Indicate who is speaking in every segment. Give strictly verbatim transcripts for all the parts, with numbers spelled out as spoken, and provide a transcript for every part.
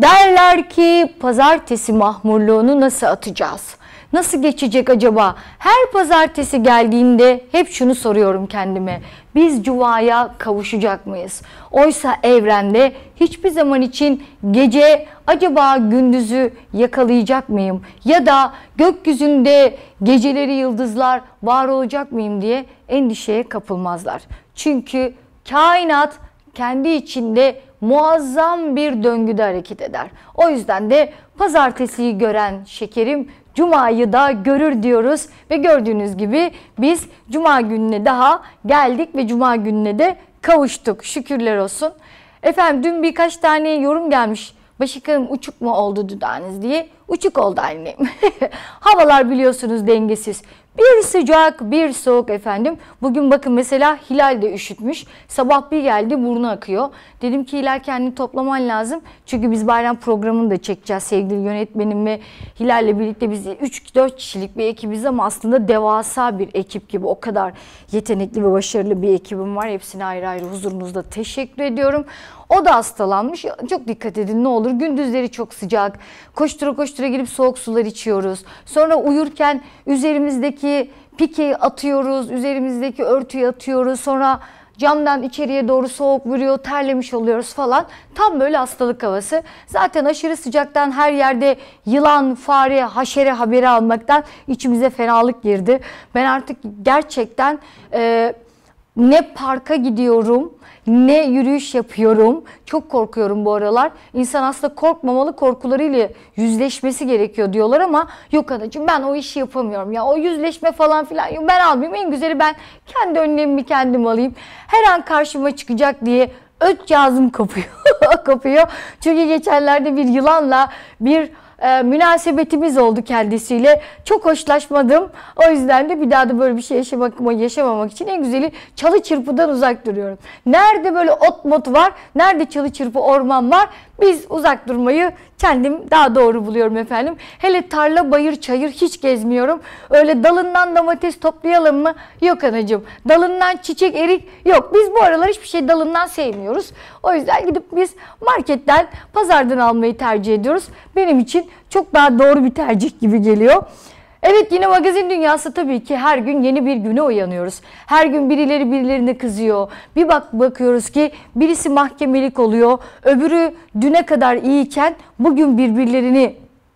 Speaker 1: Derler ki pazartesi mahmurluğunu nasıl atacağız? Nasıl geçecek acaba? Her pazartesi geldiğinde hep şunu soruyorum kendime. Biz cumaya kavuşacak mıyız? Oysa evrende hiçbir zaman için gece acaba gündüzü yakalayacak mıyım? Ya da gökyüzünde geceleri yıldızlar var olacak mıyım diye endişeye kapılmazlar. Çünkü kainat kendi içinde muazzam bir döngüde hareket eder. O yüzden de pazartesiyi gören şekerim Cuma'yı da görür diyoruz ve gördüğünüz gibi biz Cuma gününe daha geldik ve Cuma gününe de kavuştuk. Şükürler olsun. Efendim dün birkaç tane yorum gelmiş. Başak'ım uçuk mu oldu dudağınız diye. Uçuk oldu annem. Havalar biliyorsunuz dengesiz. Bir sıcak bir soğuk efendim. Bugün bakın mesela Hilal de üşütmüş. Sabah bir geldi burnu akıyor. Dedim ki Hilal kendini toplaman lazım. Çünkü biz bayram programını da çekeceğiz sevgili yönetmenim ve Hilal'le birlikte biz üç dört kişilik bir ekibiz ama aslında devasa bir ekip gibi. O kadar yetenekli ve başarılı bir ekibim var. Hepsine ayrı ayrı huzurunuzda teşekkür ediyorum. O da hastalanmış. Çok dikkat edin ne olur. Gündüzleri çok sıcak. Koştura koştura gelip soğuk sular içiyoruz. Sonra uyurken üzerimizdeki pikeyi atıyoruz. Üzerimizdeki örtüyü atıyoruz. Sonra camdan içeriye doğru soğuk vuruyor. Terlemiş oluyoruz falan. Tam böyle hastalık havası. Zaten aşırı sıcaktan her yerde yılan, fare, haşere haberi almaktan içimize fenalık girdi. Ben artık gerçekten e, ne parka gidiyorum, ne yürüyüş yapıyorum. Çok korkuyorum bu aralar. İnsan aslında korkmamalı, korkularıyla yüzleşmesi gerekiyor diyorlar ama yok anacığım ben o işi yapamıyorum. Ya o yüzleşme falan filan yok. Ben almayayım, en güzeli ben kendi önlemimi kendim alayım. Her an karşıma çıkacak diye öt cihazım kopuyor. kopuyor. Çünkü geçenlerde bir yılanla bir E, münasebetimiz oldu kendisiyle. Çok hoşlaşmadım. O yüzden de bir daha da böyle bir şey yaşamak, yaşamamak için en güzeli çalı çırpıdan uzak duruyorum. Nerede böyle ot mot var, nerede çalı çırpı orman var, biz uzak durmayı kendim daha doğru buluyorum efendim. Hele tarla, bayır, çayır hiç gezmiyorum. Öyle dalından domates toplayalım mı? Yok anacığım. Dalından çiçek, erik yok. Biz bu aralar hiçbir şey dalından sevmiyoruz. O yüzden gidip biz marketten, pazardan almayı tercih ediyoruz. Benim için çok daha doğru bir tercih gibi geliyor. Evet, yine magazin dünyası tabii ki her gün yeni bir güne uyanıyoruz. Her gün birileri birilerine kızıyor. Bir bak bakıyoruz ki birisi mahkemelik oluyor. Öbürü düne kadar iyiyken bugün birbirlerini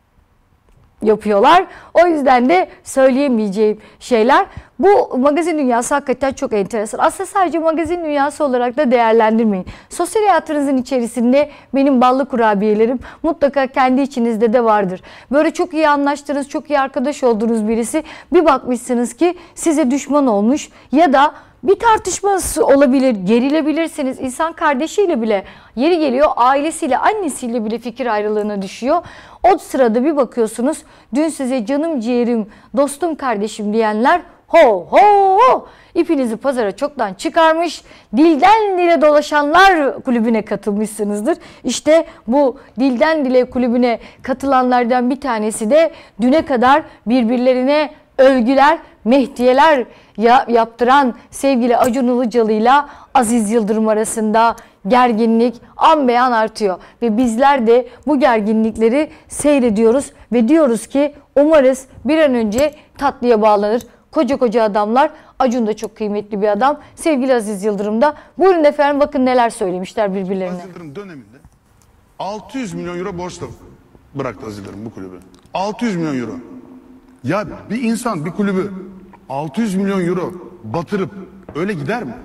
Speaker 1: yapıyorlar. O yüzden de söyleyemeyeceğim şeyler. Bu magazin dünyası hakikaten çok enteresan. Aslında sadece magazin dünyası olarak da değerlendirmeyin. Sosyal hayatınızın içerisinde benim ballı kurabiyelerim mutlaka kendi içinizde de vardır. Böyle çok iyi anlaştığınız, çok iyi arkadaş olduğunuz birisi bir bakmışsınız ki size düşman olmuş ya da bir tartışması olabilir, gerilebilirsiniz. İnsan kardeşiyle bile, yeri geliyor ailesiyle, annesiyle bile fikir ayrılığına düşüyor. O sırada bir bakıyorsunuz dün size canım ciğerim, dostum, kardeşim diyenler ho ho ho ipinizi pazara çoktan çıkarmış, dilden dile dolaşanlar kulübüne katılmışsınızdır. İşte bu dilden dile kulübüne katılanlardan bir tanesi de düne kadar birbirlerine övgüler, mehdiyeler yaptıran sevgili Acun Ilıcalı'yla Aziz Yıldırım arasında gerginlik an beyan artıyor. Ve bizler de bu gerginlikleri seyrediyoruz ve diyoruz ki umarız bir an önce tatlıya bağlanır. Koca koca adamlar, Acun da çok kıymetli bir adam, sevgili Aziz Yıldırım da. Buyurun efendim, bakın neler söylemişler birbirlerine.
Speaker 2: Aziz Yıldırım döneminde altı yüz milyon euro borçla bıraktı Aziz Yıldırım bu kulübü. altı yüz milyon euro. Ya bir insan bir kulübü altı yüz milyon euro batırıp öyle gider mi?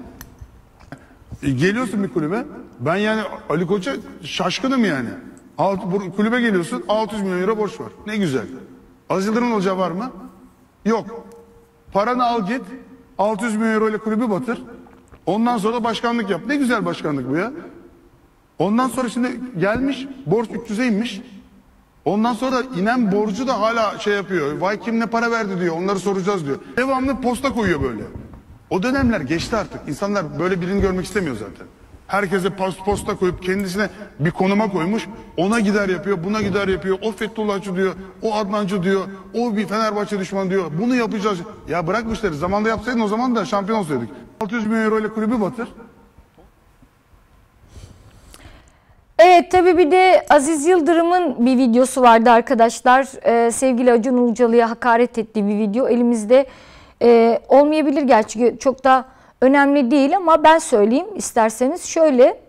Speaker 2: E, geliyorsun bir kulübe, ben yani Ali Koç'a şaşkınım yani. Alt, bu kulübe geliyorsun, altı yüz milyon euro borç var. Ne güzel. Aziz Yıldırım'ın olacağı var mı? Yok. Paranı al git, altı yüz milyon euro ile kulübü batır. Ondan sonra da başkanlık yap. Ne güzel başkanlık bu ya. Ondan sonra şimdi gelmiş, borç üç yüze inmiş. Ondan sonra inen borcu da hala şey yapıyor. Vay kim ne para verdi diyor. Onları soracağız diyor. Devamlı posta koyuyor böyle. O dönemler geçti artık. İnsanlar böyle birini görmek istemiyor zaten. Herkese posta koyup kendisine bir konuma koymuş. Ona gider yapıyor, buna gider yapıyor. O Fethullahçı diyor, o Adnancı diyor, o bir Fenerbahçe düşmanı diyor. Bunu yapacağız. Ya bırak bu işleri. Zamanında yapsaydın o zaman da şampiyon olsaydık. altı yüz milyon euro ile kulübü batır.
Speaker 1: Evet, tabii bir de Aziz Yıldırım'ın bir videosu vardı arkadaşlar. Ee, sevgili Acun Ilıcalı'ya hakaret ettiği bir video. Elimizde e, olmayabilir gerçi, çok da önemli değil ama ben söyleyeyim isterseniz. Şöyle,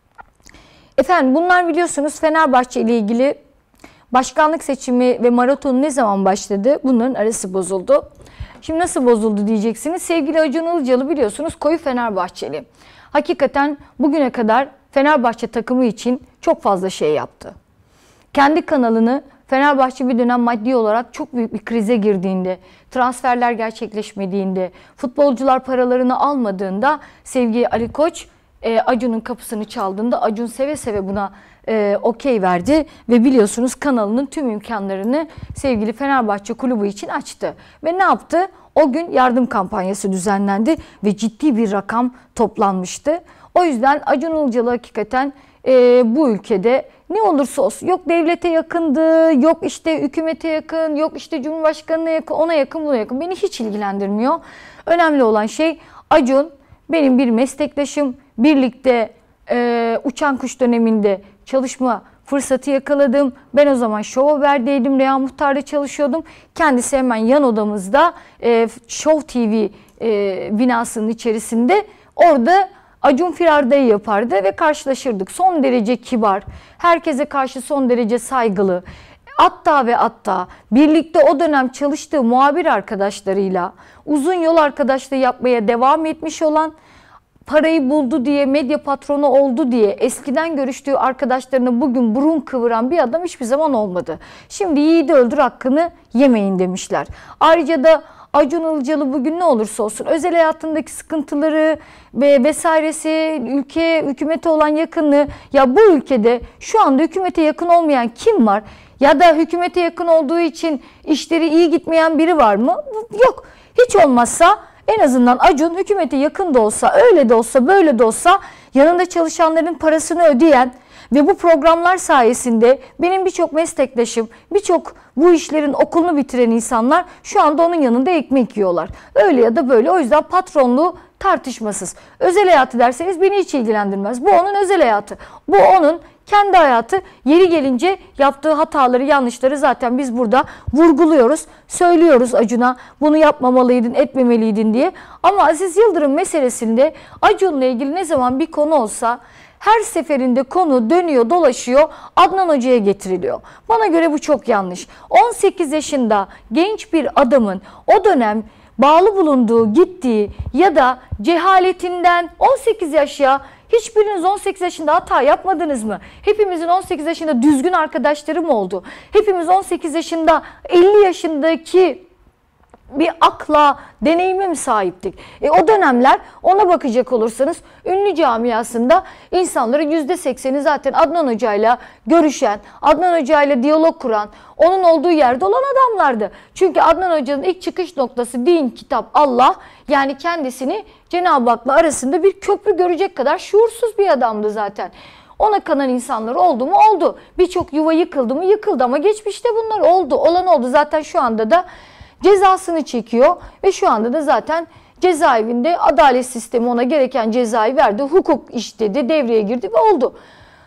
Speaker 1: efendim bunlar biliyorsunuz Fenerbahçe ile ilgili başkanlık seçimi ve maratonu ne zaman başladı? Bunların arası bozuldu. Şimdi nasıl bozuldu diyeceksiniz. Sevgili Acun Ilıcalı biliyorsunuz koyu Fenerbahçeli. Hakikaten bugüne kadar Fenerbahçe takımı için çok fazla şey yaptı. Kendi kanalını Fenerbahçe bir dönem maddi olarak çok büyük bir krize girdiğinde, transferler gerçekleşmediğinde, futbolcular paralarını almadığında sevgili Ali Koç e, Acun'un kapısını çaldığında Acun seve seve buna e, okey verdi ve biliyorsunuz kanalının tüm imkanlarını sevgili Fenerbahçe kulübü için açtı. Ve ne yaptı? O gün yardım kampanyası düzenlendi ve ciddi bir rakam toplanmıştı. O yüzden Acun Ilıcalı hakikaten e, bu ülkede ne olursa olsun, yok devlete yakındı, yok işte hükümete yakın, yok işte Cumhurbaşkanı'na yakın, ona yakın, buna yakın. Beni hiç ilgilendirmiyor. Önemli olan şey Acun benim bir meslektaşım. Birlikte e, Uçan Kuş döneminde çalışma fırsatı yakaladım. Ben o zaman Show Haber'deydim, Reha Muhtar'da çalışıyordum. Kendisi hemen yan odamızda e, Show T V e, binasının içerisinde orada Acun Firarda'yı yapardı ve karşılaşırdık. Son derece kibar, herkese karşı son derece saygılı. Hatta ve hatta birlikte o dönem çalıştığı muhabir arkadaşlarıyla uzun yol arkadaşlığı yapmaya devam etmiş olan, parayı buldu diye, medya patronu oldu diye eskiden görüştüğü arkadaşlarına bugün burun kıvıran bir adam hiçbir zaman olmadı. Şimdi yiğidi öldür hakkını yemeyin demişler. Ayrıca da Acun Ilıcalı bugün ne olursa olsun özel hayatındaki sıkıntıları ve vesairesi, ülke hükümete olan yakınlığı, ya bu ülkede şu anda hükümete yakın olmayan kim var? Ya da hükümete yakın olduğu için işleri iyi gitmeyen biri var mı? Yok. Hiç olmazsa en azından Acun hükümete yakın da olsa, öyle de olsa, böyle de olsa yanında çalışanların parasını ödeyen ve bu programlar sayesinde benim birçok meslektaşım, birçok bu işlerin okulunu bitiren insanlar şu anda onun yanında ekmek yiyorlar. Öyle ya da böyle. O yüzden patronluğu tartışmasız. Özel hayatı derseniz beni hiç ilgilendirmez. Bu onun özel hayatı. Bu onun kendi hayatı. Yeri gelince yaptığı hataları, yanlışları zaten biz burada vurguluyoruz. Söylüyoruz Acun'a bunu yapmamalıydın, etmemeliydin diye. Ama Aziz Yıldırım meselesinde Acun'la ilgili ne zaman bir konu olsa her seferinde konu dönüyor, dolaşıyor, Adnan Hoca'ya getiriliyor. Bana göre bu çok yanlış. on sekiz yaşında genç bir adamın o dönem bağlı bulunduğu, gittiği ya da cehaletinden on sekiz yaş ya, hiçbiriniz on sekiz yaşında hata yapmadınız mı? Hepimizin on sekiz yaşında düzgün arkadaşları mı oldu? Hepimiz on sekiz yaşında elli yaşındaki bir akla, deneyime mi sahiptik? E, o dönemler ona bakacak olursanız ünlü camiasında insanların yüzde sekseni zaten Adnan Hoca'yla görüşen, Adnan Hoca'yla diyalog kuran, onun olduğu yerde olan adamlardı. Çünkü Adnan Hoca'nın ilk çıkış noktası din, kitap, Allah, yani kendisini Cenab-ı Hak'la arasında bir köprü görecek kadar şuursuz bir adamdı zaten. Ona kanan insanlar oldu mu? Oldu. Birçok yuva yıkıldı mı? Yıkıldı ama geçmişte bunlar oldu. Olan oldu. Zaten şu anda da cezasını çekiyor ve şu anda da zaten cezaevinde adalet sistemi ona gereken cezayı verdi. Hukuk işledi, devreye girdi ve oldu.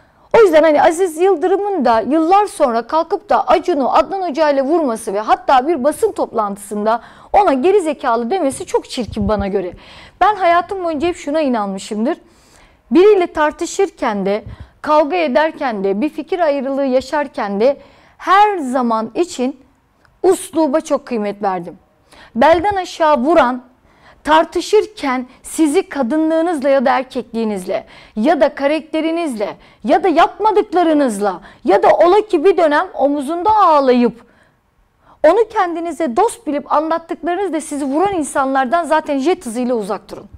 Speaker 1: O yüzden hani Aziz Yıldırım'ın da yıllar sonra kalkıp da Acun'u Adnan Hoca ile vurması ve hatta bir basın toplantısında ona geri zekalı demesi çok çirkin bana göre. Ben hayatım boyunca hep şuna inanmışımdır. Biriyle tartışırken de, kavga ederken de, bir fikir ayrılığı yaşarken de her zaman için usluba çok kıymet verdim. Belden aşağı vuran, tartışırken sizi kadınlığınızla ya da erkekliğinizle ya da karakterinizle ya da yapmadıklarınızla ya da ola ki bir dönem omuzunda ağlayıp onu kendinize dost bilip anlattıklarınızla sizi vuran insanlardan zaten jet hızıyla uzak durun.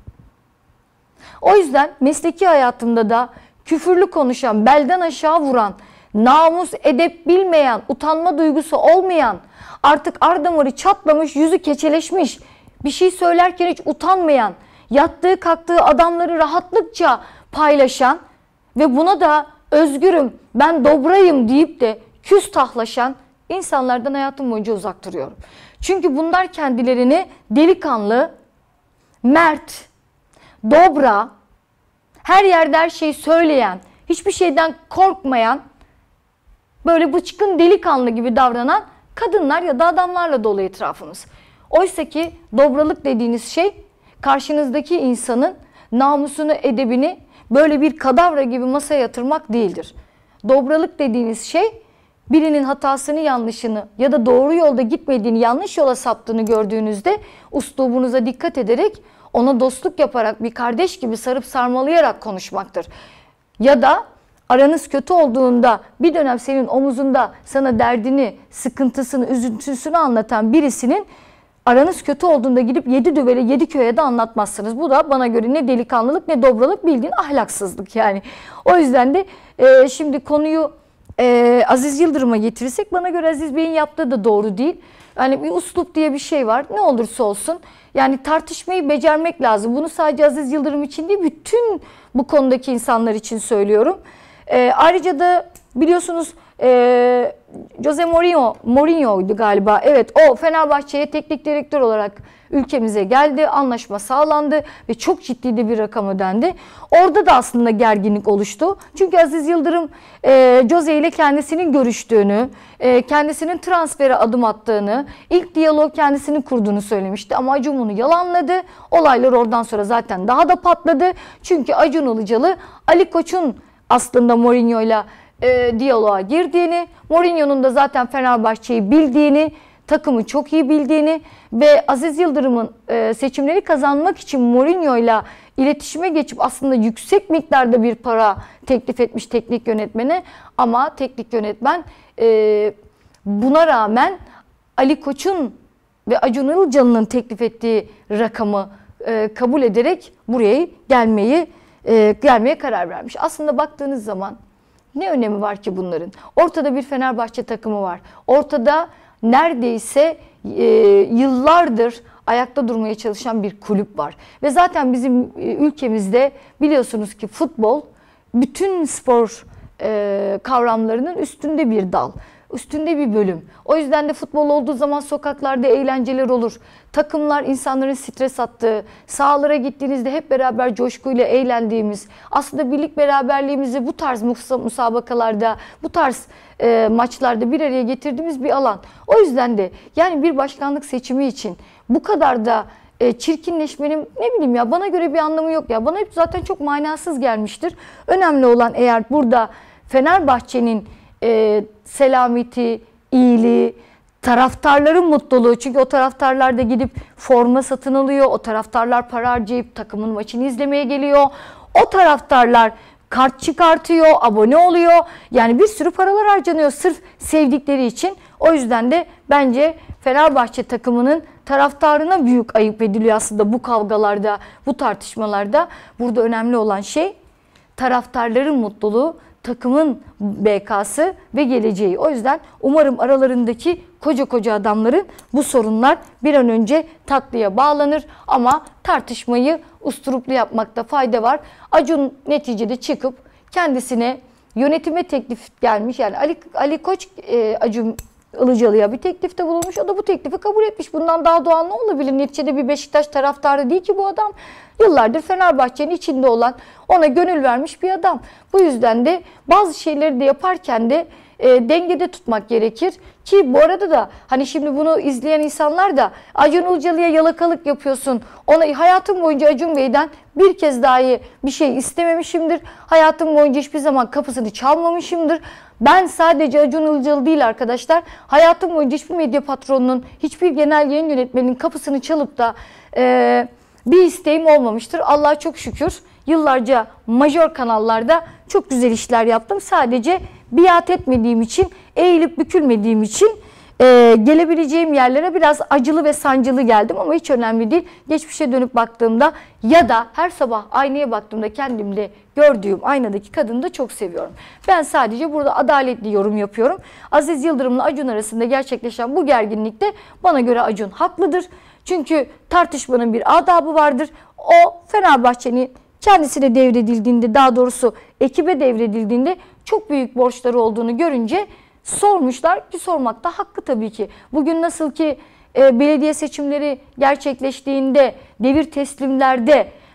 Speaker 1: O yüzden mesleki hayatımda da küfürlü konuşan, belden aşağı vuran, namus, edep bilmeyen, utanma duygusu olmayan, artık ar damarı çatlamış, yüzü keçeleşmiş, bir şey söylerken hiç utanmayan, yattığı kalktığı adamları rahatlıkça paylaşan ve buna da özgürüm, ben dobrayım deyip de küstahlaşan insanlardan hayatım boyunca uzak duruyorum. Çünkü bunlar kendilerini delikanlı, mert, dobra, her yerde her şeyi söyleyen, hiçbir şeyden korkmayan, böyle bıçkın delikanlı gibi davranan kadınlar ya da adamlarla dolu etrafımız. Oysa ki dobralık dediğiniz şey karşınızdaki insanın namusunu, edebini böyle bir kadavra gibi masaya yatırmak değildir. Dobralık dediğiniz şey birinin hatasını, yanlışını ya da doğru yolda gitmediğini, yanlış yola saptığını gördüğünüzde uslubunuza dikkat ederek ona dostluk yaparak, bir kardeş gibi sarıp sarmalayarak konuşmaktır. Ya da aranız kötü olduğunda bir dönem senin omuzunda sana derdini, sıkıntısını, üzüntüsünü anlatan birisinin aranız kötü olduğunda gidip yedi düvele yedi köye de anlatmazsınız. Bu da bana göre ne delikanlılık ne dobralık, bildiğin ahlaksızlık yani. O yüzden de e, şimdi konuyu e, Aziz Yıldırım'a getirirsek bana göre Aziz Bey'in yaptığı da doğru değil. Yani bir uslup diye bir şey var. Ne olursa olsun yani tartışmayı becermek lazım. Bunu sadece Aziz Yıldırım için değil, bütün bu konudaki insanlar için söylüyorum. E, ayrıca da biliyorsunuz e, Jose Mourinho, Mourinho'ydu galiba. Evet, o Fenerbahçe'ye teknik direktör olarak ülkemize geldi. Anlaşma sağlandı ve çok ciddi de bir rakam ödendi. Orada da aslında gerginlik oluştu. Çünkü Aziz Yıldırım e, Jose ile kendisinin görüştüğünü, e, kendisinin transfere adım attığını, ilk diyalog kendisinin kurduğunu söylemişti. Ama Acun bunu yalanladı. Olaylar oradan sonra zaten daha da patladı. Çünkü Acun Ilıcalı Ali Koç'un aslında Mourinho ile e, diyaloğa girdiğini, Mourinho'nun da zaten Fenerbahçe'yi bildiğini, takımı çok iyi bildiğini ve Aziz Yıldırım'ın e, seçimleri kazanmak için Mourinho ile iletişime geçip aslında yüksek miktarda bir para teklif etmiş teknik yönetmene, ama teknik yönetmen e, buna rağmen Ali Koç'un ve Acun Ilıcalı'nın teklif ettiği rakamı e, kabul ederek buraya gelmeyi e, gelmeye karar vermiş. Aslında baktığınız zaman ne önemi var ki bunların? Ortada bir Fenerbahçe takımı var. Ortada neredeyse e, yıllardır ayakta durmaya çalışan bir kulüp var. Ve zaten bizim e, ülkemizde biliyorsunuz ki futbol bütün spor e, kavramlarının üstünde bir dal. Üstünde bir bölüm. O yüzden de futbol olduğu zaman sokaklarda eğlenceler olur. Takımlar insanların stres attığı, sahalara gittiğinizde hep beraber coşkuyla eğlendiğimiz, aslında birlik beraberliğimizi bu tarz musabakalarda, bu tarz e, maçlarda bir araya getirdiğimiz bir alan. O yüzden de yani bir başkanlık seçimi için bu kadar da e, çirkinleşmenin ne bileyim ya bana göre bir anlamı yok ya. Bana hep zaten çok manasız gelmiştir. Önemli olan eğer burada Fenerbahçe'nin E, selameti, iyiliği, taraftarların mutluluğu. Çünkü o taraftarlar da gidip forma satın alıyor. O taraftarlar para harcayıp takımın maçını izlemeye geliyor. O taraftarlar kart çıkartıyor, abone oluyor. Yani bir sürü paralar harcanıyor sırf sevdikleri için. O yüzden de bence Fenerbahçe takımının taraftarına büyük ayıp ediliyor aslında bu kavgalarda, bu tartışmalarda. Burada önemli olan şey taraftarların mutluluğu, takımın B K'sı ve geleceği. O yüzden umarım aralarındaki koca koca adamların bu sorunlar bir an önce tatlıya bağlanır. Ama tartışmayı usturuplu yapmakta fayda var. Acun neticede çıkıp kendisine yönetime teklif gelmiş. Yani Ali, Ali Koç e, Acun Ilıcalı'ya bir teklifte bulunmuş. O da bu teklifi kabul etmiş. Bundan daha doğal ne olabilir? Neticede bir Beşiktaş taraftarı değil ki bu adam. Yıllardır Fenerbahçe'nin içinde olan, ona gönül vermiş bir adam. Bu yüzden de bazı şeyleri de yaparken de e, dengede tutmak gerekir. Ki bu arada da hani şimdi bunu izleyen insanlar da Acun Ilıcalı'ya yalakalık yapıyorsun. Ona hayatım boyunca Acun Bey'den bir kez dahi bir şey istememişimdir. Hayatım boyunca hiçbir zaman kapısını çalmamışımdır. Ben sadece Acun Ilıcalı değil arkadaşlar. Hayatım boyunca hiçbir medya patronunun, hiçbir genel yayın yönetmeninin kapısını çalıp da e, bir isteğim olmamıştır. Allah'a çok şükür yıllarca majör kanallarda çok güzel işler yaptım. Sadece biat etmediğim için, eğilip bükülmediğim için e, gelebileceğim yerlere biraz acılı ve sancılı geldim. Ama hiç önemli değil. Geçmişe dönüp baktığımda ya da her sabah aynaya baktığımda kendimde gördüğüm aynadaki kadını da çok seviyorum. Ben sadece burada adaletli yorum yapıyorum. Aziz Yıldırım'la Acun arasında gerçekleşen bu gerginlikte bana göre Acun haklıdır. Çünkü tartışmanın bir adabı vardır. O Fenerbahçe'nin kendisine devredildiğinde, daha doğrusu ekibe devredildiğinde çok büyük borçları olduğunu görünce sormuşlar ki sormakta hakkı tabii ki. Bugün nasıl ki e, belediye seçimleri gerçekleştiğinde devir teslimlerde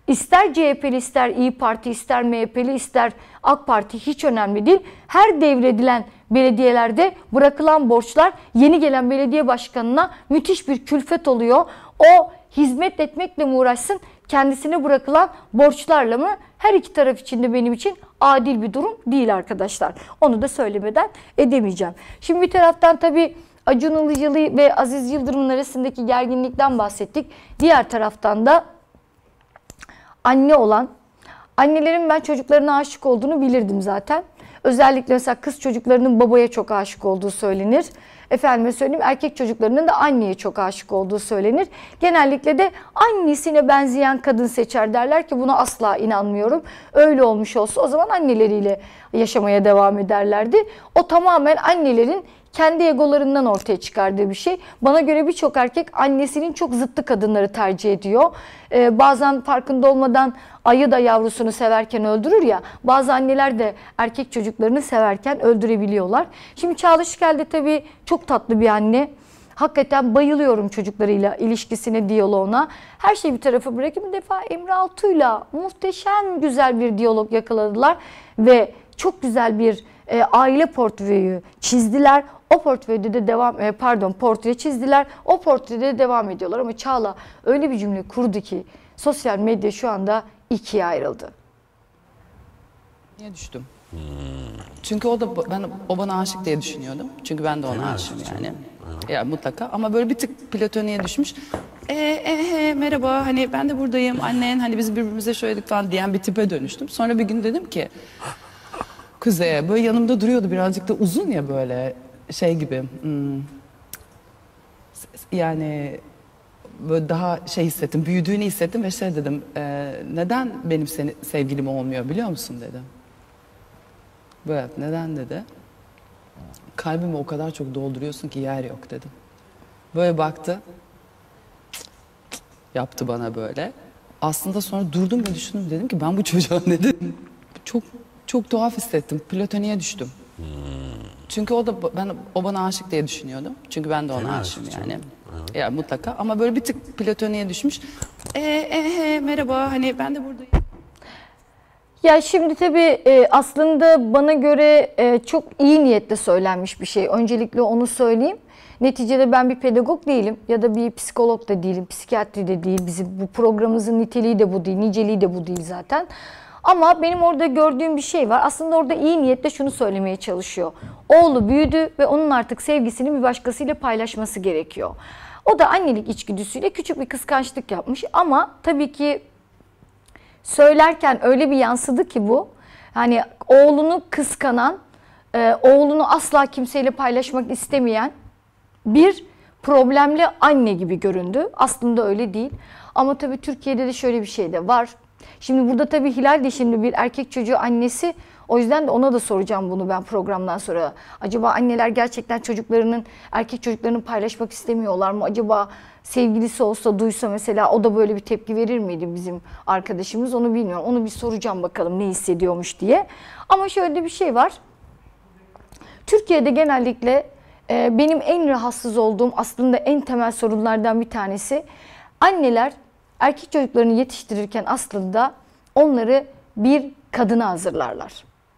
Speaker 1: İster C H P'li, ister İyi Parti, ister M H P'li, ister AK Parti hiç önemli değil. Her devredilen belediyelerde bırakılan borçlar yeni gelen belediye başkanına müthiş bir külfet oluyor. O hizmet etmekle mi uğraşsın, kendisine bırakılan borçlarla mı? Her iki taraf için de benim için adil bir durum değil arkadaşlar. Onu da söylemeden edemeyeceğim. Şimdi bir taraftan tabii Acun Ilıcalı ve Aziz Yıldırım'ın arasındaki gerginlikten bahsettik. Diğer taraftan da anne olan, annelerin ben çocuklarına aşık olduğunu bilirdim zaten. Özellikle mesela kız çocuklarının babaya çok aşık olduğu söylenir. Efendime söyleyeyim, erkek çocuklarının da anneye çok aşık olduğu söylenir. Genellikle de annesine benzeyen kadın seçer derler ki buna asla inanmıyorum. Öyle olmuş olsa o zaman anneleriyle yaşamaya devam ederlerdi. O tamamen annelerin kendi egolarından ortaya çıkardığı bir şey. Bana göre birçok erkek annesinin çok zıttı kadınları tercih ediyor. Ee, bazen farkında olmadan ayı da yavrusunu severken öldürür ya. Bazı anneler de erkek çocuklarını severken öldürebiliyorlar. Şimdi Çağla Şikel de tabii çok tatlı bir anne. Hakikaten bayılıyorum çocuklarıyla ilişkisine, diyaloğuna. Her şeyi bir tarafa bırakıp bir defa Emre Altuğ'yla muhteşem güzel bir diyalog yakaladılar. Ve çok güzel bir e, aile portföyü çizdiler. O portföyde de devam, e, pardon portre çizdiler. O portrede de devam ediyorlar. Ama Çağla öyle bir cümle kurdu ki sosyal medya şu anda ikiye ayrıldı.
Speaker 3: Niye düştüm? Hmm. Çünkü o da ben o bana aşık diye düşünüyordum. Çünkü ben de ona aşığım yani. Evet. Ya mutlaka ama böyle bir tık platoniğe düşmüş. E, e, e, merhaba hani ben de buradayım annen hani biz birbirimize şöyledik falan diyen bir tipe dönüştüm. Sonra bir gün dedim ki Kuzey'e böyle yanımda duruyordu, birazcık da uzun ya böyle şey gibi. Hmm, yani böyle daha şey hissettim, büyüdüğünü hissettim ve şey dedim, e, neden benim seni, sevgilim olmuyor biliyor musun dedim. Böyle neden dedi. Kalbimi o kadar çok dolduruyorsun ki yer yok dedim. Böyle baktı, yaptı bana böyle. Aslında sonra durdum ve düşündüm, dedim ki ben bu çocuğa ne dedim. Çok çok tuhaf hissettim, platoniğe düştüm. Hmm. Çünkü o da ben o bana aşık diye düşünüyordum. Çünkü ben de ona aşığım yani. Evet. Ya mutlaka ama böyle bir tık platoniğe düşmüş. E, e, e, merhaba hani ben de buradayım.
Speaker 1: Ya şimdi tabii e, aslında bana göre e, çok iyi niyetle söylenmiş bir şey. Öncelikle onu söyleyeyim. Neticede ben bir pedagog değilim ya da bir psikolog da değilim, psikiyatri de değil. Bizim bu programımızın niteliği de bu değil, niceliği de bu değil zaten. Ama benim orada gördüğüm bir şey var. Aslında orada iyi niyetle şunu söylemeye çalışıyor. Oğlu büyüdü ve onun artık sevgisini bir başkasıyla paylaşması gerekiyor. O da annelik içgüdüsüyle küçük bir kıskançlık yapmış ama tabii ki söylerken öyle bir yansıdı ki bu. Hani oğlunu kıskanan, e, oğlunu asla kimseyle paylaşmak istemeyen bir problemli anne gibi göründü. Aslında öyle değil. Ama tabii Türkiye'de de şöyle bir şey de var. Şimdi burada tabii Hilal de şimdi bir erkek çocuğu annesi. O yüzden de ona da soracağım bunu ben programdan sonra. Acaba anneler gerçekten çocuklarının, erkek çocuklarını paylaşmak istemiyorlar mı? Acaba sevgilisi olsa, duysa mesela o da böyle bir tepki verir miydi bizim arkadaşımız? Onu bilmiyorum. Onu bir soracağım bakalım ne hissediyormuş diye. Ama şöyle bir şey var. Türkiye'de genellikle e, benim en rahatsız olduğum aslında en temel sorunlardan bir tanesi. Anneler erkek çocuklarını yetiştirirken aslında onları bir kadına hazırlarlar.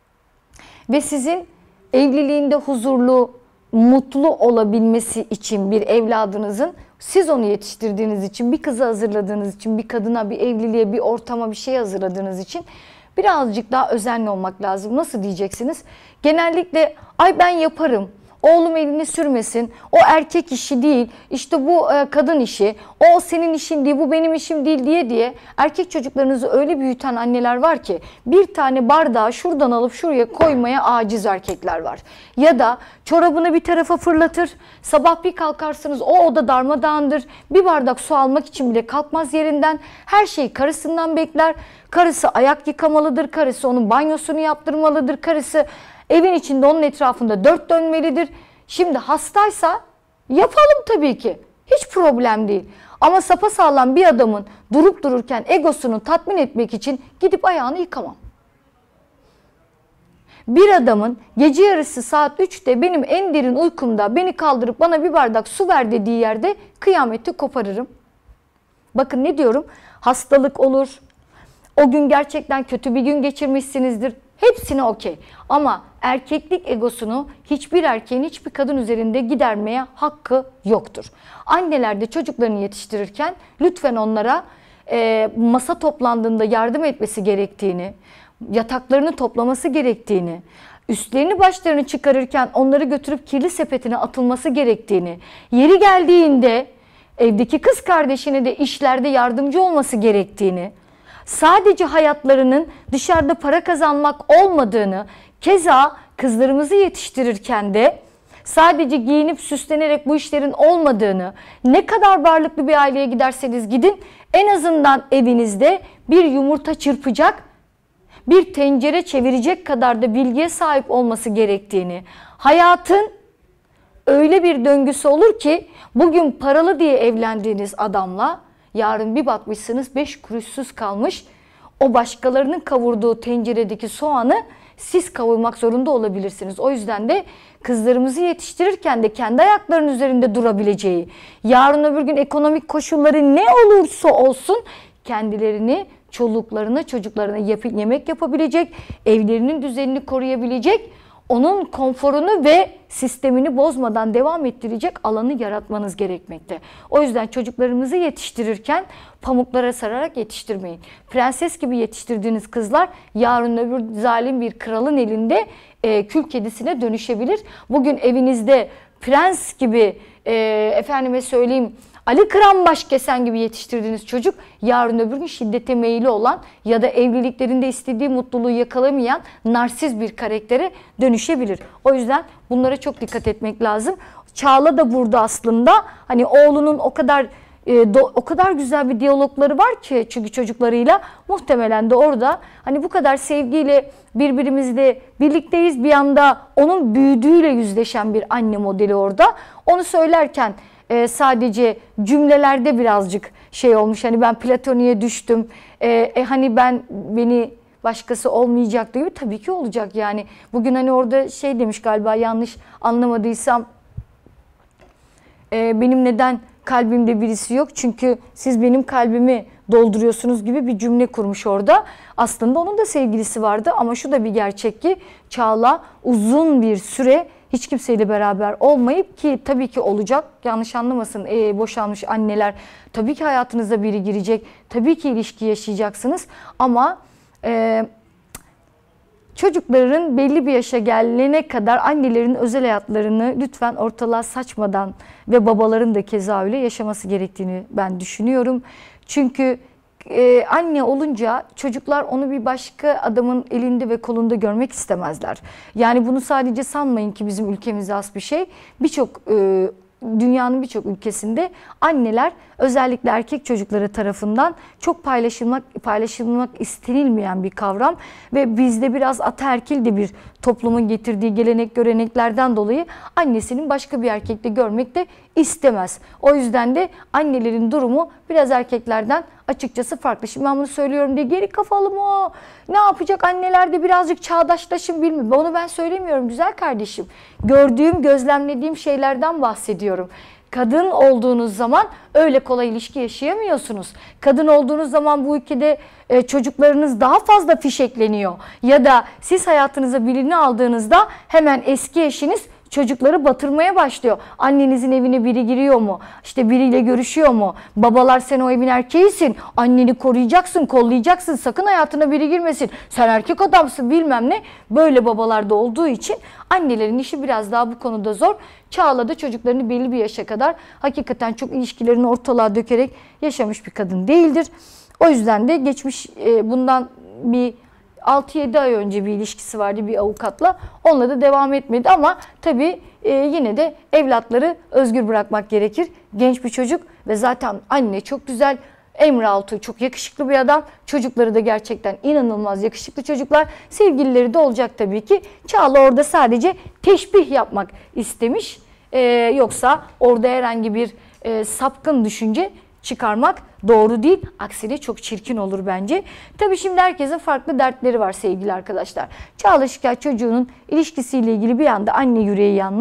Speaker 1: Ve sizin evliliğinde huzurlu, mutlu olabilmesi için bir evladınızın, siz onu yetiştirdiğiniz için, bir kızı hazırladığınız için, bir kadına, bir evliliğe, bir ortama bir şey hazırladığınız için birazcık daha özenli olmak lazım. Nasıl diyeceksiniz? Genellikle ay ben yaparım, oğlum elini sürmesin, o erkek işi değil, işte bu kadın işi, o senin işin değil, bu benim işim değil diye diye erkek çocuklarınızı öyle büyüten anneler var ki bir tane bardağı şuradan alıp şuraya koymaya aciz erkekler var. Ya da çorabını bir tarafa fırlatır, sabah bir kalkarsınız o oda darmadağındır, bir bardak su almak için bile kalkmaz yerinden, her şeyi karısından bekler, karısı ayak yıkamalıdır, karısı onun banyosunu yaptırmalıdır, karısı evin içinde onun etrafında dört dönmelidir. Şimdi hastaysa yapalım tabii ki. Hiç problem değil. Ama sapasağlam bir adamın durup dururken egosunu tatmin etmek için gidip ayağını yıkamam. Bir adamın gece yarısı saat üçte benim en derin uykumda beni kaldırıp bana bir bardak su ver dediği yerde kıyameti koparırım. Bakın ne diyorum? Hastalık olur, O gün gerçekten kötü bir gün geçirmişsinizdir. Hepsine okey. Ama erkeklik egosunu hiçbir erkeğin hiçbir kadın üzerinde gidermeye hakkı yoktur. Anneler de çocuklarını yetiştirirken lütfen onlara e, masa toplandığında yardım etmesi gerektiğini, yataklarını toplaması gerektiğini, üstlerini başlarını çıkarırken onları götürüp kirli sepetine atılması gerektiğini, yeri geldiğinde evdeki kız kardeşine de işlerde yardımcı olması gerektiğini, sadece hayatlarının dışarıda para kazanmak olmadığını, keza kızlarımızı yetiştirirken de sadece giyinip süslenerek bu işlerin olmadığını, ne kadar varlıklı bir aileye giderseniz gidin, en azından evinizde bir yumurta çırpacak, bir tencere çevirecek kadar da bilgiye sahip olması gerektiğini, hayatın öyle bir döngüsü olur ki bugün paralı diye evlendiğiniz adamla yarın bir bakmışsınız beş kuruşsuz kalmış, o başkalarının kavurduğu tenceredeki soğanı siz kavurmak zorunda olabilirsiniz. O yüzden de kızlarımızı yetiştirirken de kendi ayaklarının üzerinde durabileceği, yarın öbür gün ekonomik koşulları ne olursa olsun kendilerini, çoluklarına, çocuklarına yap yemek yapabilecek, evlerinin düzenini koruyabilecek, onun konforunu ve sistemini bozmadan devam ettirecek alanı yaratmanız gerekmekte. O yüzden çocuklarımızı yetiştirirken pamuklara sararak yetiştirmeyin. Prenses gibi yetiştirdiğiniz kızlar yarın öbür zalim bir kralın elinde e, kül kedisine dönüşebilir. Bugün evinizde prens gibi e, efendime söyleyeyim Ali Kıran Başkesen gibi yetiştirdiğiniz çocuk yarın öbür gün şiddete meyilli olan ya da evliliklerinde istediği mutluluğu yakalamayan narsiz bir karaktere dönüşebilir. O yüzden bunlara çok dikkat etmek lazım. Çağla da burada aslında hani oğlunun o kadar e, do, o kadar güzel bir diyalogları var ki çünkü çocuklarıyla muhtemelen de orada hani bu kadar sevgiyle birbirimizle birlikteyiz, bir anda onun büyüdüğüyle yüzleşen bir anne modeli orada. Onu söylerken Ee, sadece cümlelerde birazcık şey olmuş, hani ben platoniğe düştüm, ee, e, hani ben beni başkası olmayacak gibi, tabii ki olacak yani. Bugün hani orada şey demiş galiba, yanlış anlamadıysam, e, benim neden kalbimde birisi yok çünkü siz benim kalbimi dolduruyorsunuz gibi bir cümle kurmuş orada. Aslında onun da sevgilisi vardı ama şu da bir gerçek ki Çağla uzun bir süre hiç kimseyle beraber olmayıp, ki tabii ki olacak, yanlış anlamasın e, boşanmış anneler, tabii ki hayatınıza biri girecek, tabii ki ilişki yaşayacaksınız ama e, çocukların belli bir yaşa gelene kadar annelerin özel hayatlarını lütfen ortalığa saçmadan ve babaların da keza öyle yaşaması gerektiğini ben düşünüyorum. Çünkü Ee, anne olunca çocuklar onu bir başka adamın elinde ve kolunda görmek istemezler. Yani bunu sadece sanmayın ki bizim ülkemize has bir şey. Birçok e, dünyanın birçok ülkesinde anneler özellikle erkek çocukları tarafından çok paylaşılmak paylaşılmak istenilmeyen bir kavram ve bizde biraz ataerkil de bir toplumun getirdiği gelenek göreneklerden dolayı annesinin başka bir erkekte görmek de istemez. O yüzden de annelerin durumu biraz erkeklerden açıkçası farklı. Şimdi ben bunu söylüyorum diye geri kafalı mı o? Ne yapacak anneler de birazcık çağdaşlaşın bilmiyorum. Onu ben söylemiyorum güzel kardeşim. Gördüğüm, gözlemlediğim şeylerden bahsediyorum. Kadın olduğunuz zaman öyle kolay ilişki yaşayamıyorsunuz. Kadın olduğunuz zaman bu ülkede e, çocuklarınız daha fazla fişekleniyor. Ya da siz hayatınıza birini aldığınızda hemen eski eşiniz çocukları batırmaya başlıyor. Annenizin evine biri giriyor mu? İşte biriyle görüşüyor mu? Babalar sen o evin erkeğisin. Anneni koruyacaksın, kollayacaksın. Sakın hayatına biri girmesin. Sen erkek adamsın bilmem ne. Böyle babalarda olduğu için annelerin işi biraz daha bu konuda zor. Çağla da çocuklarını belli bir yaşa kadar hakikaten çok ilişkilerini ortalığa dökerek yaşamış bir kadın değildir. O yüzden de geçmiş bundan bir altı yedi ay önce bir ilişkisi vardı bir avukatla. Onunla da devam etmedi ama tabii e, yine de evlatları özgür bırakmak gerekir. Genç bir çocuk ve zaten anne çok güzel. Emre Altuğ çok yakışıklı bir adam. Çocukları da gerçekten inanılmaz yakışıklı çocuklar. Sevgilileri de olacak tabii ki. Çağla orada sadece teşbih yapmak istemiş. E, yoksa orada herhangi bir e, sapkın düşünce çıkarmak doğru değil. Aksine çok çirkin olur bence. Tabii şimdi herkesin farklı dertleri var sevgili arkadaşlar. Çağla Şikel çocuğunun ilişkisiyle ilgili bir anda anne yüreği yanmış.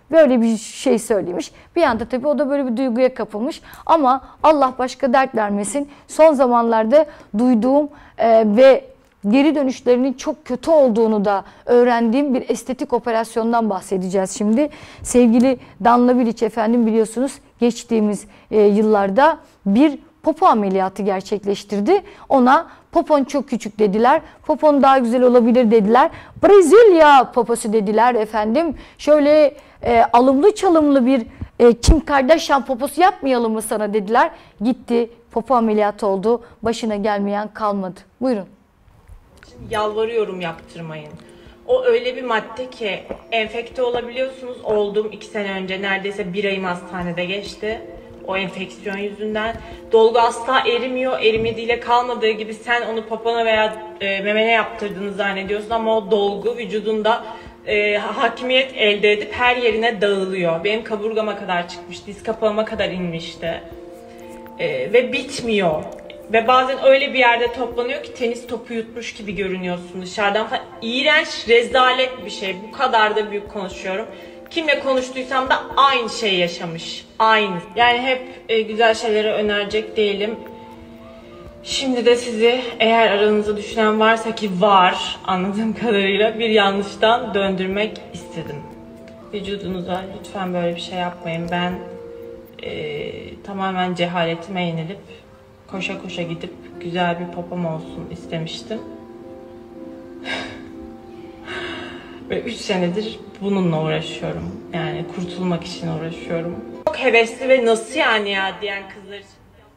Speaker 1: Böyle bir şey söylemiş. Bir anda tabii o da böyle bir duyguya kapılmış. Ama Allah başka dert vermesin. Son zamanlarda duyduğum e, ve geri dönüşlerinin çok kötü olduğunu da öğrendiğim bir estetik operasyondan bahsedeceğiz şimdi. Sevgili Danla Bilic efendim, biliyorsunuz geçtiğimiz e, yıllarda bir popo ameliyatı gerçekleştirdi. Ona popon çok küçük dediler. Popon daha güzel olabilir dediler. Brezilya poposu dediler efendim. Şöyle e, alımlı çalımlı bir e, Kim Kardashian poposu yapmayalım mı sana dediler. Gitti, popo ameliyatı oldu. Başına gelmeyen kalmadı. Buyurun.
Speaker 4: Yalvarıyorum, yaptırmayın. O öyle bir madde ki enfekte olabiliyorsunuz. Oldum iki sene önce, neredeyse bir ayım hastanede geçti. O enfeksiyon yüzünden. Dolgu asla erimiyor. Erimediğiyle kalmadığı gibi sen onu popona veya e, memene yaptırdığını zannediyorsun ama o dolgu vücudunda e, hakimiyet elde edip her yerine dağılıyor. Benim kaburgama kadar çıkmış, diz kapağıma kadar inmişti. E, ve bitmiyor. Ve bazen öyle bir yerde toplanıyor ki tenis topu yutmuş gibi görünüyorsun dışarıdan falan. İğrenç, rezalet bir şey. Bu kadar da büyük konuşuyorum. Kimle konuştuysam da aynı şeyi yaşamış. Aynı. Yani hep e, güzel şeyleri önerecek değilim. Şimdi de sizi, eğer aranızda düşünen varsa ki var anladığım kadarıyla, bir yanlıştan döndürmek istedim. Vücudunuza lütfen böyle bir şey yapmayın. Ben e, tamamen cehaletime yenilip koşa koşa gidip güzel bir popom olsun istemiştim. Ve üç senedir bununla uğraşıyorum. Yani kurtulmak için uğraşıyorum. Çok hevesli ve nasıl yani ya diyen kızlar için.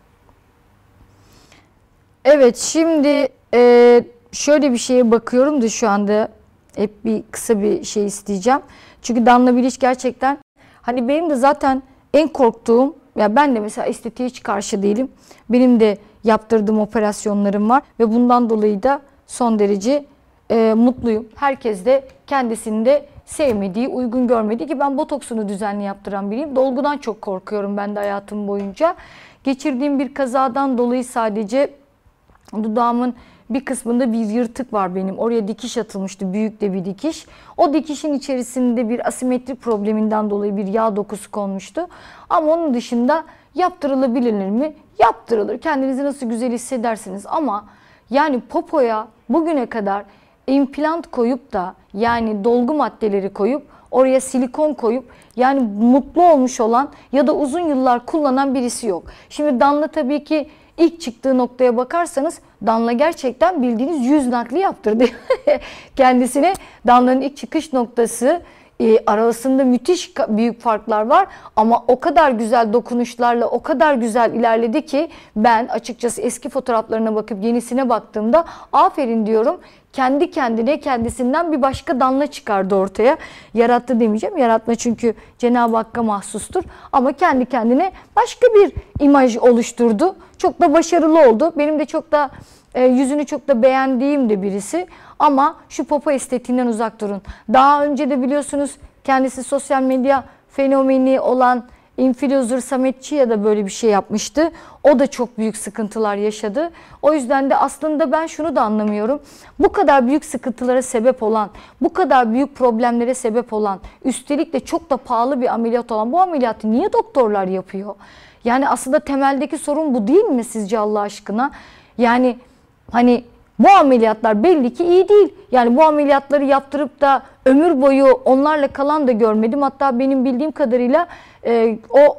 Speaker 1: Evet, şimdi e, şöyle bir şeye bakıyorum da şu anda hep bir kısa bir şey isteyeceğim. Çünkü Danla Bilic gerçekten, hani benim de zaten en korktuğum, ya ben de mesela estetiğe hiç karşı değilim. Benim de yaptırdığım operasyonlarım var ve bundan dolayı da son derece e, mutluyum. Herkes de kendisini de sevmediği, uygun görmediği, ki ben botoksunu düzenli yaptıran biriyim. Dolgudan çok korkuyorum ben de hayatım boyunca. Geçirdiğim bir kazadan dolayı sadece dudağımın bir kısmında bir yırtık var benim. Oraya dikiş atılmıştı, büyük de bir dikiş. O dikişin içerisinde bir asimetri probleminden dolayı bir yağ dokusu konmuştu. Ama onun dışında yaptırılabilir mi? Yaptırılır. Kendinizi nasıl güzel hissedersiniz ama yani popoya bugüne kadar implant koyup da, yani dolgu maddeleri koyup oraya silikon koyup yani mutlu olmuş olan ya da uzun yıllar kullanan birisi yok. Şimdi Danla tabii ki ilk çıktığı noktaya bakarsanız Danla gerçekten bildiğiniz yüz nakli yaptırdı kendisine. Danla'nın ilk çıkış noktası e, arasında müthiş büyük farklar var ama o kadar güzel dokunuşlarla o kadar güzel ilerledi ki ben açıkçası eski fotoğraflarına bakıp yenisine baktığımda aferin diyorum. Kendi kendine kendisinden bir başka Danla çıkardı ortaya. Yarattı demeyeceğim. Yaratma çünkü Cenab-ı Hakk'a mahsustur. Ama kendi kendine başka bir imaj oluşturdu. Çok da başarılı oldu. Benim de çok da e, yüzünü çok da beğendiğim de birisi. Ama şu popo estetiğinden uzak durun. Daha önce de biliyorsunuz kendisi sosyal medya fenomeni olan influencer Samet Çiğya da böyle bir şey yapmıştı. O da çok büyük sıkıntılar yaşadı. O yüzden de aslında ben şunu da anlamıyorum. Bu kadar büyük sıkıntılara sebep olan, bu kadar büyük problemlere sebep olan, üstelik de çok da pahalı bir ameliyat olan bu ameliyatı niye doktorlar yapıyor? Yani aslında temeldeki sorun bu değil mi sizce Allah aşkına? Yani hani bu ameliyatlar belli ki iyi değil. Yani bu ameliyatları yaptırıp da ömür boyu onlarla kalan da görmedim. Hatta benim bildiğim kadarıyla e, o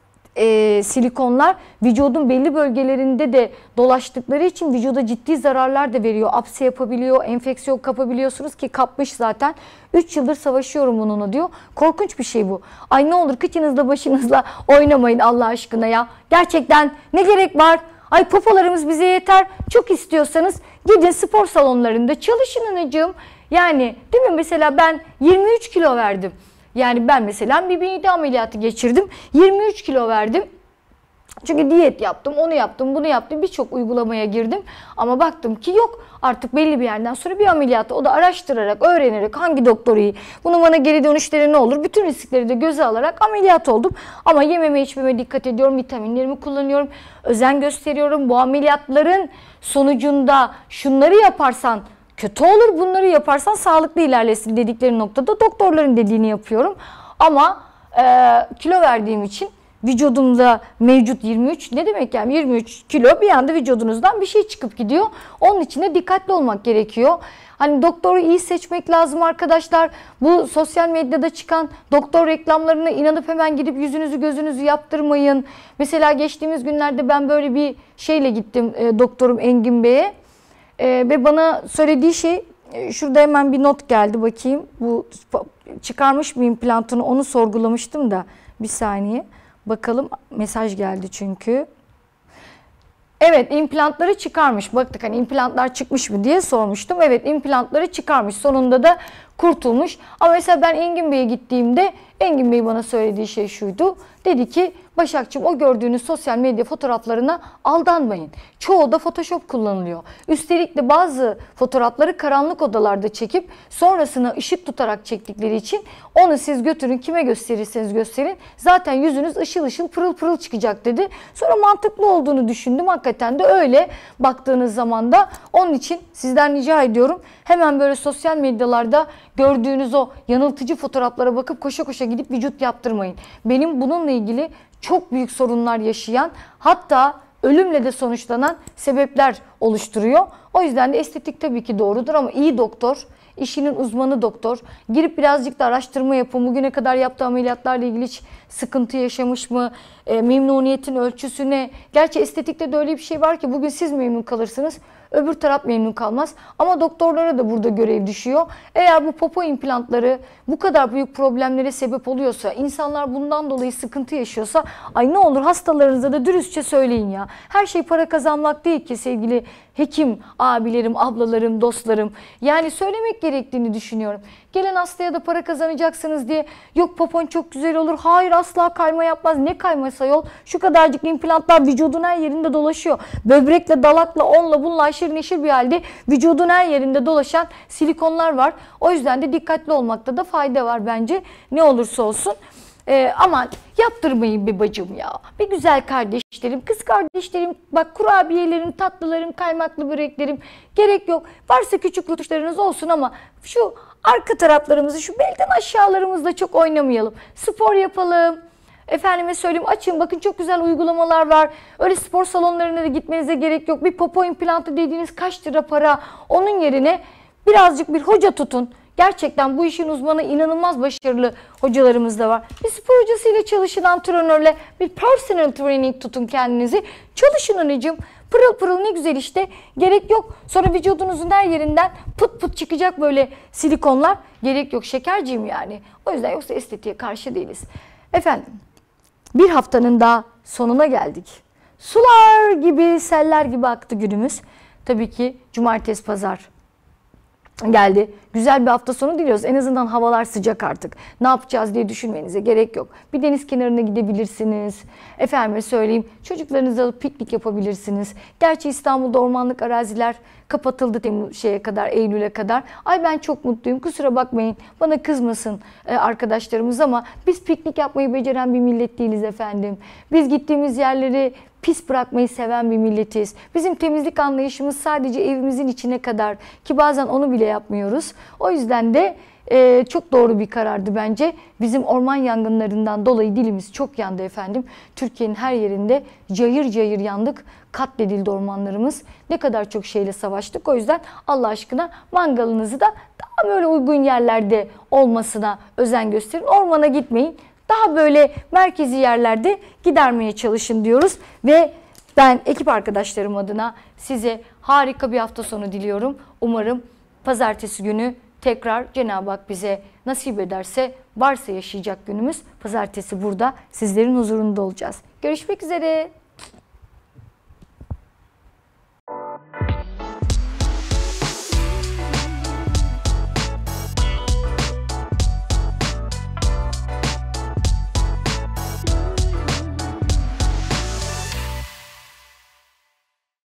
Speaker 1: e, silikonlar vücudun belli bölgelerinde de dolaştıkları için vücuda ciddi zararlar da veriyor. Apse yapabiliyor, enfeksiyon kapabiliyorsunuz ki kapmış zaten. üç yıldır savaşıyorum bununla diyor. Korkunç bir şey bu. Ay ne olur kıçınızla başınızla oynamayın Allah aşkına ya. Gerçekten ne gerek var? Ay popolarımız bize yeter. Çok istiyorsanız gidin spor salonlarında çalışın anacığım. Yani değil mi, mesela ben yirmi üç kilo verdim. Yani ben mesela bir mide ameliyatı geçirdim. yirmi üç kilo verdim. Çünkü diyet yaptım, onu yaptım, bunu yaptım. Birçok uygulamaya girdim. Ama baktım ki yok. Artık belli bir yerden sonra bir ameliyatı, o da araştırarak, öğrenerek hangi doktor iyi, bunun bana geri dönüşleri ne olur, bütün riskleri de göze alarak ameliyat oldum. Ama yememe içmeme dikkat ediyorum, vitaminlerimi kullanıyorum, özen gösteriyorum. Bu ameliyatların sonucunda şunları yaparsan kötü olur, bunları yaparsan sağlıklı ilerlesin dedikleri noktada doktorların dediğini yapıyorum. Ama e, kilo verdiğim için vücudumda mevcut yirmi üç, ne demek yani yirmi üç kilo bir anda vücudunuzdan bir şey çıkıp gidiyor. Onun için de dikkatli olmak gerekiyor. Hani doktoru iyi seçmek lazım arkadaşlar. Bu sosyal medyada çıkan doktor reklamlarına inanıp hemen gidip yüzünüzü gözünüzü yaptırmayın. Mesela geçtiğimiz günlerde ben böyle bir şeyle gittim e, doktorum Engin Bey'e. E, ve bana söylediği şey, e, şurada hemen bir not geldi bakayım. Bu çıkarmış mı implantını, onu sorgulamıştım da bir saniye. Bakalım, mesaj geldi çünkü. Evet, implantları çıkarmış. Baktık hani implantlar çıkmış mı diye sormuştum. Evet, implantları çıkarmış. Sonunda da kurtulmuş. Ama mesela ben Engin Bey'e gittiğimde Engin Bey bana söylediği şey şuydu. Dedi ki Başakçığım, o gördüğünüz sosyal medya fotoğraflarına aldanmayın. Çoğu da Photoshop kullanılıyor. Üstelik de bazı fotoğrafları karanlık odalarda çekip sonrasına ışık tutarak çektikleri için onu siz götürün, kime gösterirseniz gösterin, zaten yüzünüz ışıl ışıl pırıl pırıl çıkacak dedi. Sonra mantıklı olduğunu düşündüm. Hakikaten de öyle baktığınız zaman da. Onun için sizden rica ediyorum, hemen böyle sosyal medyalarda gördüğünüz o yanıltıcı fotoğraflara bakıp koşa koşa gidip vücut yaptırmayın. Benim bununla ilgili çok büyük sorunlar yaşayan, hatta ölümle de sonuçlanan sebepler oluşturuyor. O yüzden de estetik tabii ki doğrudur ama iyi doktor, işinin uzmanı doktor, girip birazcık da araştırma yapın. Bugüne kadar yaptığı ameliyatlarla ilgili hiç sıkıntı yaşamış mı? E, memnuniyetin ölçüsü ne? Gerçi estetikte de öyle bir şey var ki bugün siz memnun kalırsınız, öbür taraf memnun kalmaz. Ama doktorlara da burada görev düşüyor. Eğer bu popo implantları bu kadar büyük problemlere sebep oluyorsa, insanlar bundan dolayı sıkıntı yaşıyorsa, ay ne olur hastalarınıza da dürüstçe söyleyin ya. Her şey para kazanmak değil ki sevgili hekim abilerim, ablalarım, dostlarım. Yani söylemek gerektiğini düşünüyorum. Gelen hastaya da para kazanacaksınız diye, yok popon çok güzel olur, hayır asla kayma yapmaz. Ne kayması yol? Şu kadarcık implantlar vücudun her yerinde dolaşıyor. Böbrekle, dalakla, onunla bununla aşırı neşir bir halde vücudun her yerinde dolaşan silikonlar var. O yüzden de dikkatli olmakta da fayda var bence. Ne olursa olsun. Ee, aman yaptırmayın be bacım ya. Bir güzel kardeşlerim, kız kardeşlerim, bak kurabiyelerim, tatlılarım, kaymaklı böreklerim, gerek yok. Varsa küçük rutuşlarınız olsun ama şu arka taraflarımızı, şu belden aşağılarımızda çok oynamayalım. Spor yapalım. Efendime söyleyeyim, açın bakın, çok güzel uygulamalar var. Öyle spor salonlarına da gitmenize gerek yok. Bir popo implantı dediğiniz kaç lira para? Onun yerine birazcık bir hoca tutun. Gerçekten bu işin uzmanı, inanılmaz başarılı hocalarımız da var. Bir spor hocasıyla çalışın, antrenörle bir personal training tutun kendinizi. Çalışın anneciğim. Pırıl pırıl ne güzel işte. Gerek yok. Sonra vücudunuzun her yerinden pıt pıt çıkacak böyle silikonlar. Gerek yok şekerciğim yani. O yüzden yoksa estetiğe karşı değiliz. Efendim, bir haftanın daha sonuna geldik. Sular gibi, seller gibi aktı günümüz. Tabii ki cumartesi, pazar geldi. Güzel bir hafta sonu diliyoruz. En azından havalar sıcak artık. Ne yapacağız diye düşünmenize gerek yok. Bir deniz kenarına gidebilirsiniz. Efendime söyleyeyim, çocuklarınızı alıp piknik yapabilirsiniz. Gerçi İstanbul'da ormanlık araziler kapatıldı Temmuz şeye kadar, Eylül'e kadar. Ay ben çok mutluyum. Kusura bakmayın. Bana kızmasın e, arkadaşlarımız ama biz piknik yapmayı beceren bir millet değiliz efendim. Biz gittiğimiz yerleri pis bırakmayı seven bir milletiz. Bizim temizlik anlayışımız sadece evimizin içine kadar, ki bazen onu bile yapmıyoruz. O yüzden de e, çok doğru bir karardı bence. Bizim orman yangınlarından dolayı dilimiz çok yandı efendim. Türkiye'nin her yerinde cayır cayır yandık. Katledildi ormanlarımız. Ne kadar çok şeyle savaştık. O yüzden Allah aşkına mangalınızı da daha böyle uygun yerlerde olmasına özen gösterin. Ormana gitmeyin. Daha böyle merkezi yerlerde gidermeye çalışın diyoruz. Ve ben ekip arkadaşlarım adına size harika bir hafta sonu diliyorum. Umarım pazartesi günü tekrar Cenab-ı Hak bize nasip ederse, varsa yaşayacak günümüz, pazartesi burada sizlerin huzurunda olacağız. Görüşmek üzere.